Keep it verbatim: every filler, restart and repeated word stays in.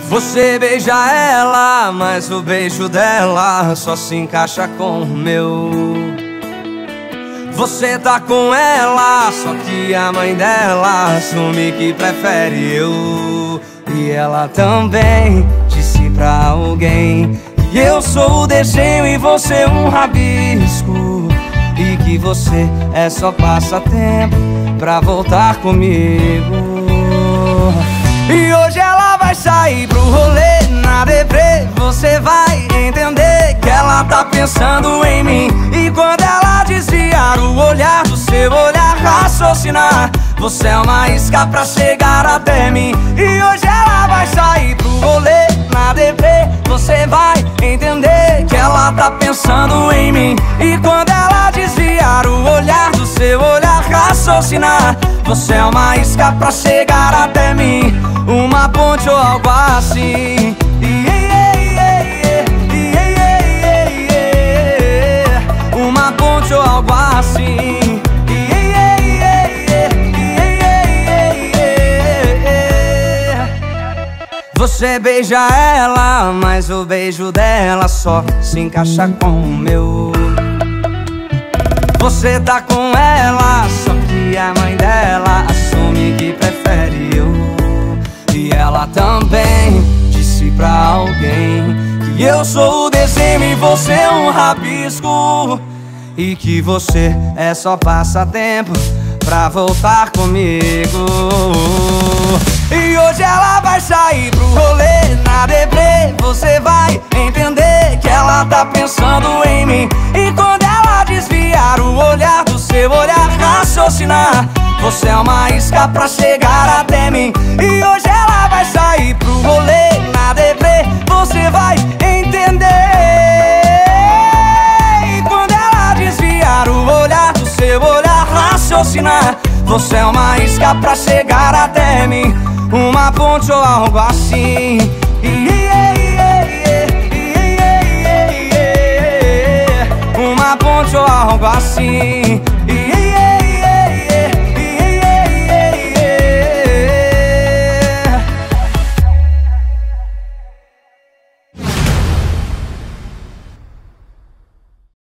Você beija ela, mas o beijo dela só se encaixa com o meu. Você tá com ela, só que a mãe dela assume que prefere eu. E ela também disse pra alguém que eu sou o desenho e você um rabisco, e que você é só passatempo pra voltar comigo. E hoje ela vai sair pro rolê na deprê. Você vai entender que ela tá pensando em mim. E quando ela desviar o olhar do seu olhar, raciocinar, você é uma isca pra chegar até mim. E hoje ela vai sair pro rolê na deprê. Você vai entender que ela tá pensando em mim. E quando ela desviar o olhar do seu olhar, raciocinar, você é uma isca pra chegar até mim. Uma ponte ou algo assim. Uma ponte ou algo assim. Você beija ela, mas o beijo dela só se encaixa com o meu. Você tá com ela, só que a mãe dela assume que prefere eu. E ela também disse pra alguém que eu sou o desenho e você é um rabisco, e que você é só passatempo pra voltar comigo. E hoje ela vai sair pro rolê na deprê. Você vai entender que ela tá pensando em mim. E quando ela desviar o olhar do seu olhar, raciocinar, você é uma isca pra chegar até mim. E hoje ela vai sair pro rolê na deprê. Você vai entender. E quando ela desviar o olhar do seu olhar, raciocinar, você é uma isca pra chegar até mim. Uma ponte ou algo assim. Uma ponte ou algo assim.